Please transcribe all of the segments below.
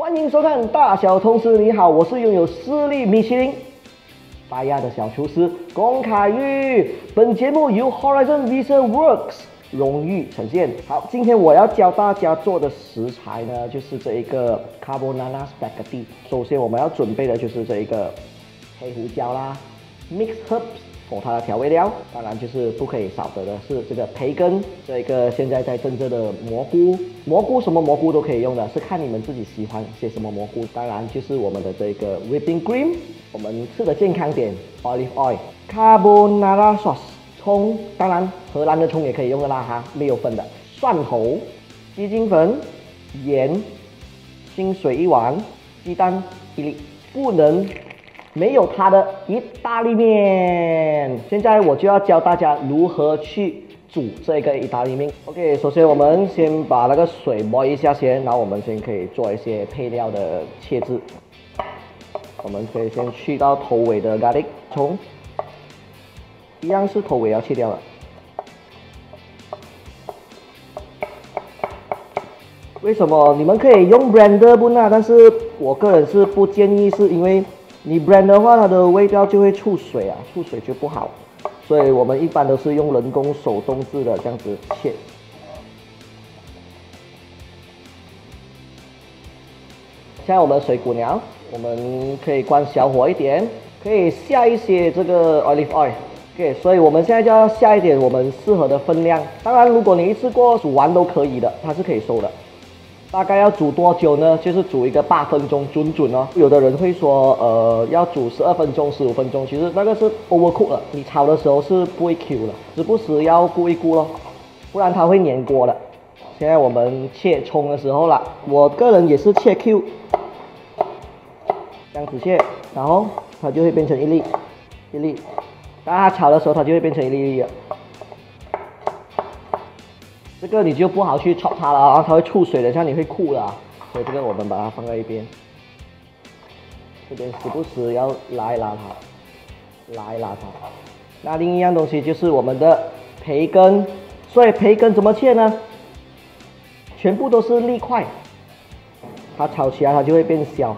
欢迎收看《大小同事你好》，我是拥有4粒米其林大亚的小厨师龚凯玉。本节目由 Horizon Visa Works 荣誉呈现。好，今天我要教大家做的食材呢，就是这一个 Carbonara Spaghetti。首先我们要准备的就是这一个黑胡椒啦 ，mixed herbs。for 它的调味料，当然就是不可以少得的是这个培根，这个现在在增热的蘑菇，什么蘑菇都可以用的，是看你们自己喜欢些什么蘑菇。当然就是我们的这个 whipping cream， 我们吃的健康点 ，olive oil，carbonara sauce， 葱，当然荷兰的葱也可以用的啦哈，没有分的。蒜头，鸡精粉，盐，清水1碗，鸡蛋1粒，不能没有它的意大利面。现在我就要教大家如何去煮这个意大利面。OK， 首先我们先把那个水磨一下先，然后我们先可以做一些配料的切制。我们可以先去到头尾的 garlic 葱，一样是头尾要切掉的。为什么你们可以用 blender 不呢？但是我个人是不建议，是因为你 blend 的话，它的味道就会出水啊，出水就不好，所以我们一般都是用人工手动制的这样子切。现在我们水滚了，我们可以关小火一点，可以下一些这个 olive oil。OK， 所以我们现在就要下一点我们适合的分量。当然，如果你一次过煮完都可以的，它是可以收的。大概要煮多久呢？就是煮一个8分钟，准哦。有的人会说，要煮12分钟、15分钟，其实那个是 overcook 了。你炒的时候是不会 Q 的，时不时要顾一顾咯，不然它会粘锅的。现在我们切葱的时候啦，我个人也是切 Q， 这样子切，然后它就会变成一粒。当它炒的时候，它就会变成一粒了。这个你就不好去炒它了啊，它会出水的，像你会哭的啊。所以这个我们把它放在一边，这边时不时要拉一拉它。那另一样东西就是我们的培根，所以培根怎么切呢？全部都是粒块，它炒起来它就会变小。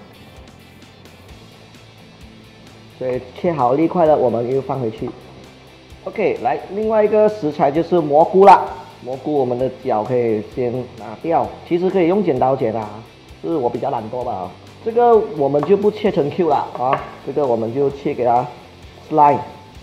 所以切好粒块了，我们又放回去。OK， 来，另外一个食材就是蘑菇啦。蘑菇我们的角可以先拿掉，其实可以用剪刀剪啊，是我比较懒惰吧。这个我们就不切成 Q 了啊，这个我们就切给它 slide，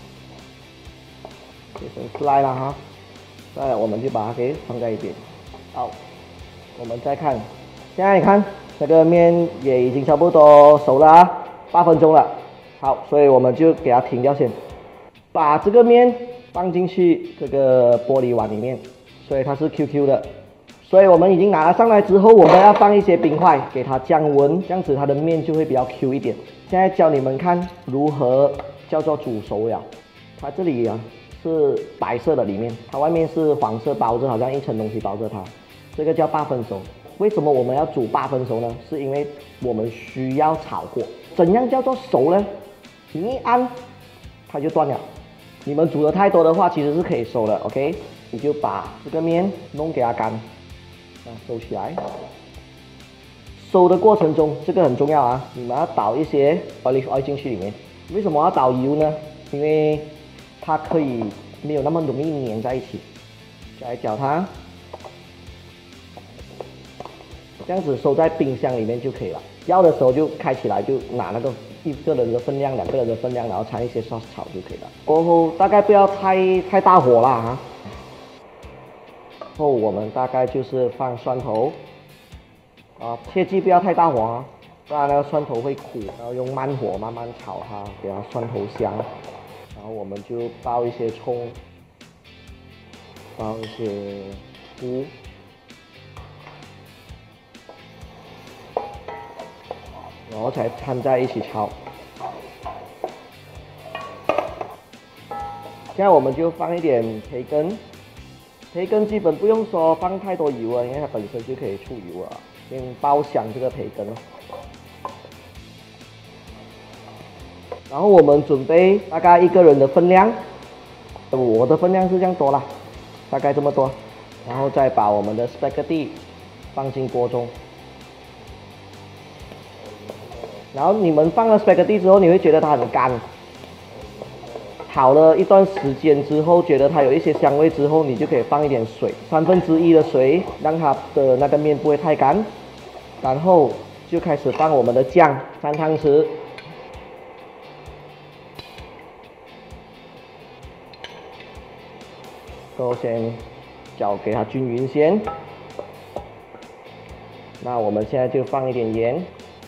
切成 slide 了哈。再来我们就把它给放在一边。好，我们再看，现在你看这个面也已经差不多熟了啊，8分钟了。好，所以我们就给它停掉先，把这个面放进去这个玻璃碗里面。所以它是 QQ 的，所以我们已经拿了上来之后，我们要放一些冰块给它降温，这样子它的面就会比较 Q 一点。现在教你们看如何叫做煮熟了。它这里啊是白色的，里面它外面是黄色包着，好像一层东西包着它，这个叫8分熟。为什么我们要煮8分熟呢？是因为我们需要炒过。怎样叫做熟呢？你一按它就断了。你们煮的太多的话，其实是可以收的 ，OK？ 你就把这个面弄给它干，收起来。收的过程中，这个很重要啊，你们要倒一些 olive oil 进去里面。为什么要倒油呢？因为它可以没有那么容易粘在一起。再搅它，这样子收在冰箱里面就可以了。要的时候就开起来，就拿那个1个人的分量、2个人的分量，然后掺一些 sauce 炒就可以了。过后大概不要太大火啦啊。后我们大概就是放蒜头，切记不要太大火啊，不然那个蒜头会苦。然后用慢火慢慢炒它，给它蒜头香。然后我们就爆一些葱，爆一些菇。然后才掺在一起炒。现在我们就放一点培根，培根基本不用说放太多油啊，因为它本身就可以出油啊。先爆香这个培根，然后我们准备大概1个人的分量，我的分量是这样多啦，大概这么多，然后再把我们的 spaghetti 放进锅中。 然后你们放了 spaghetti 之后，你会觉得它很干。炒了一段时间之后，觉得它有一些香味之后，你就可以放一点水，1/3的水，让它的那个面不会太干。然后就开始放我们的酱，3汤匙。都先搅给它均匀先。那我们现在就放一点盐。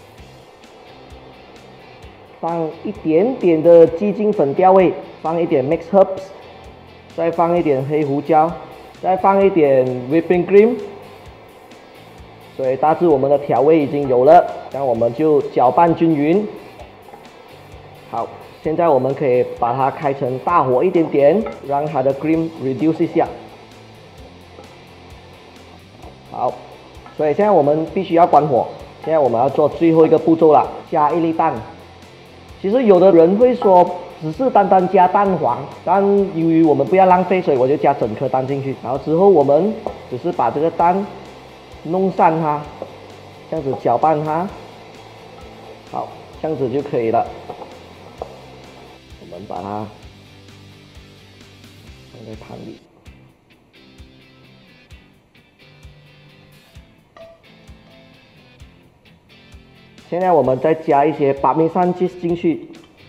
放一点点的鸡精粉调味，放一点 mixed herbs， 再放一点黑胡椒，再放一点 whipping cream。所以大致我们的调味已经有了，那我们就搅拌均匀。好，现在我们可以把它开成大火一点点，让它的 cream reduce 一下。好，所以现在我们必须要关火。现在我们要做最后一个步骤了，加1粒蛋。其实有的人会说，只是单单加蛋黄，但由于我们不要浪费，所以我就加整颗蛋进去。然后之后我们只是把这个蛋弄散它，这样子搅拌它，好，这样子就可以了。我们把它放在盘里。现在我们再加一些巴米山 cheese 进去，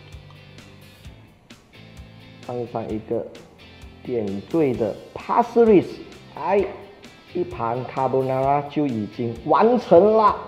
放上一个点缀的 parsley， 哎，一盘 carbonara 就已经完成了。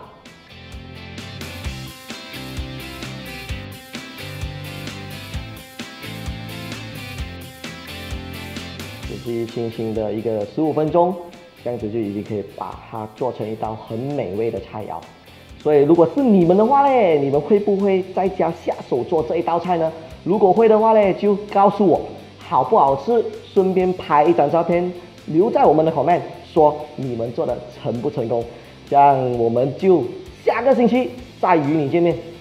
仔细轻轻的一个15分钟，这样子就已经可以把它做成一道很美味的菜肴。所以如果是你们的话嘞，你们会不会在家下手做这一道菜呢？如果会的话嘞，就告诉我好不好吃，顺便拍一张照片留在我们的 comment， 说你们做的成不成功，这样我们就下个星期再与你见面。